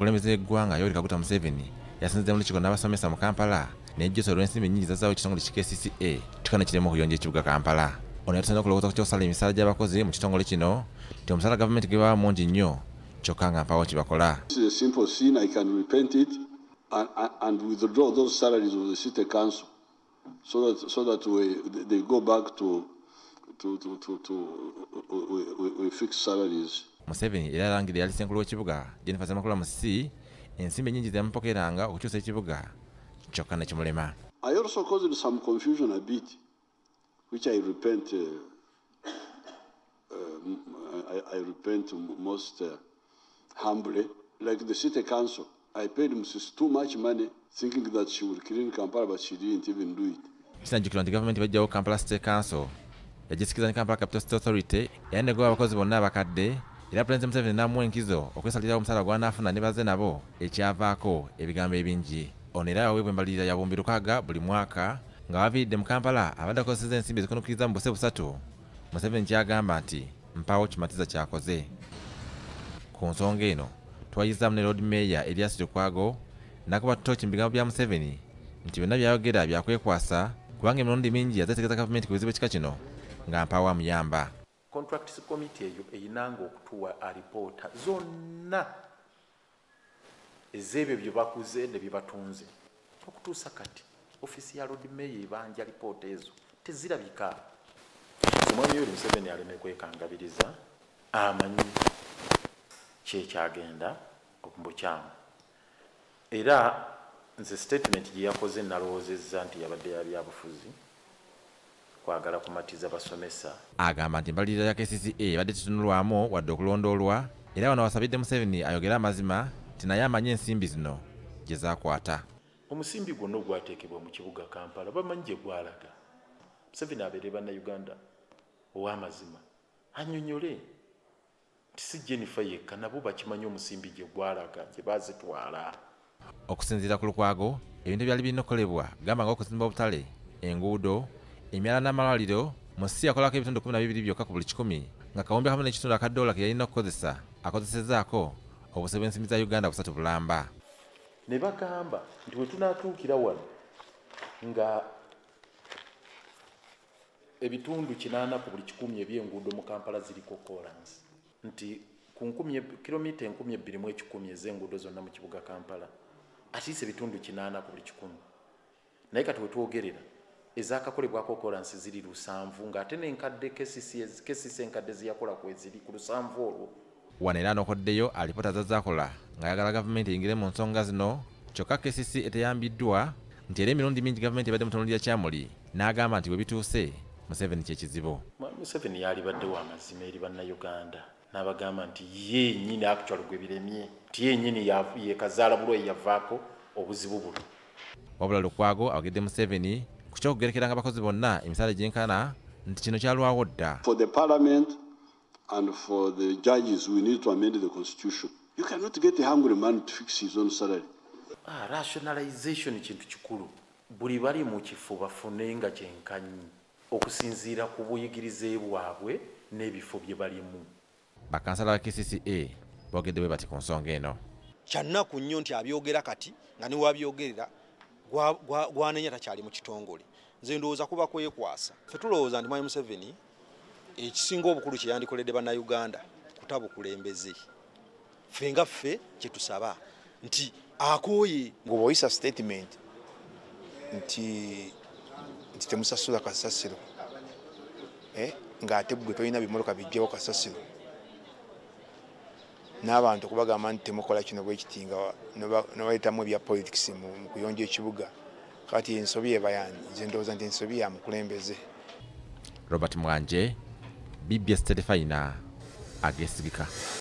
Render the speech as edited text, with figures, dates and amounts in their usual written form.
Omukulembeze w'eggwanga Yoweri Kaguta Museveni yasinzidde mu lukiiko n'abasomesa mu Kampala n'ejjusa olw'ensimbi nnyingi zazaawo ekitongole ki KCCA kikana kiremu okuyonja ekibuga Kampala. Ono yatusana okulowooza ku ky'okusala emisaala gy'abakozi mu kitongole kino nti omusaala gavumenti gwe baba mungi nnyo kyokka nga mpawo kibakola. This is a simple sin. I can repent it and withdraw those salaries of the city council so that they go back to we fix salaries. Museveni era alangirira yali ssenkulu w'ekibuga Jennifer Zamakula Musisi ensimbi ennyingi zeyamupokeranga okukyusa ekibuga kyokka ne kimulema. I also caused some confusion a bit, which I repent. I repent most humbly. Like the city council, I paid Mrs. too much money, thinking that she would clean Kampala, but she didn't even do it. Kinajjukirwa nti gavumenti bajjawo Kampala City Council yagisikiza ne Kampala Capital City Authority yanegowa abakozi bonna abakadde era Pulezidenti Museveni n'amuwa enkizo okwesalirawo omusaala gw'anaafuna ne bazze nabo ekyavaako ebigambo ebingi. Ono era yaweebwa embalirira ya bumbi 600 buli mwaka nga baviiridde mu Kampala abadde akozesezza ensimbi ezikonokkiriza mu buse busatu. Museveni kyagamba nti mpaawo kimatiza kyakoze. Ku nsonga eno twayizzaamu ne Lord Mayor Erias Lukwago n'akuba ttooki mu bigambo bya Museveni nti byonna byayogera byakwekwasa kubanga emirundi mingi yazeetegereza gavumenti ku bizibu ekika kino nga mpaawo amuyamba. Contracts committee eyo eyinanga okutuwa alipoota zonna ez'ebyo bye bakuze ne bye batunze. Okutuusa kati ofiisi ya Lord Mayor ebanja alipoota ezo tezirabika. Omwami Yoweri Museveni aleme kwekangabiriza amanyi kyekyagenda okumbukyamu. Era nze statement gye yakoze nalowoozezza nti yabadde ya byabufuzi kwagala kumatiza basomesa. Agamba nti embalirira ya KCCA ebadde tetunulwamu wadde okulondoolwa era wano wasabidde Museveni ayogere amazima nti naye amanyi ensimbi zino gye zaakwata. Omusimbi gwonna ogwateekebwa mu kibuga Kampala bamanyi gye gwalaga. Museveni abeere bannayuganda ow'amazima annyonnyole nti si Jennifer yekka nabo bakimanyi omusimbi gye gwalaga gye baazitwala. Okusinziira ku Lukwago ebintu byali birina okukolebwa gamba nga okuzimba obutale, enguudo, emyala n'amalwaliro Musisi yakolako ebitundu 12 byokka ku buli 100 nga kawumbi akamu n'ekitundu aka $1 ke yalina okukozesa akozesezzaako obuse bw'ensimbi za Uganda busatu bulamba. Ne bagamba nti bwe tunaatuukira wano nga ebitundu 80 ku buli 100 eby'enguudo mu Kampala ziriko kolansi nti ku kilomita 2,110 ez'enguudo zonna mu kibuga Kampala atiise ebitundu 80 ku buli 100. Naye kati wetwogerera ezakakolebwako kolansi ziri 7 ng'ate n'enkadde KCCA enkadde ziyakola kweziri ku 7 olwo. Wano era n'okoddeyo alipoota zazaakola ng'ayagala gavumenti eyingire mu nsonga zino kyokka KCCA eteyambiddwa nti era emirundi mingi gavumenti ebadde mu tonuli ya Kyamuli n'agamba nti bwe bituuse Museveni kye kizibu. Museveni yalibadde wa mazima eri bannayuganda n'abagamba nti yennyini actually gwe biremye nti yennyini ye kazaala bulwayi yavaako obuzibu buno. Wabula Lukwago awagidde Museveni ku ky'okugerekeranga abakozi bonna emisaala gyenkana nti kino kyalwawo dda. For the parliament and for the judges, we need to amend the constitution. You cannot get a hungry man to fix his own salary. Rationalization kintu kikulu. Buli bali mu kifo bafune nga kyenkanyi okusinziira ku buyigirize bwabwe n'ebifo bye balimu. Bakansala ba KCCA boogedde bwe bati ku nsonga eno. Kyannaku nnyo nti abyogera kati nga ne wabyogerera gwanenya takyali mu kitongole. Nze ndowooza kuba kwekwasa. Ffe tulowooza nti Mwami Museveni ekisinga obukulu kye yandikoledde bannayuganda kutabukulembeze. Ffe nga ffe kye tusaba nti akooye ng'obayisa statement nti temusasula kasasiro ng'ate gwe tolina bimoloka bijjawo kasasiro n'abantu okubagamba nti temukola kino bwe kiti nga nebayitamu ebya politics mu kuyonja ekibuga kati ensobi ebayani nze ndowooza nti ensobi ya mukulembeze. Robert Mwanje, BBS Telefayina, agesigika.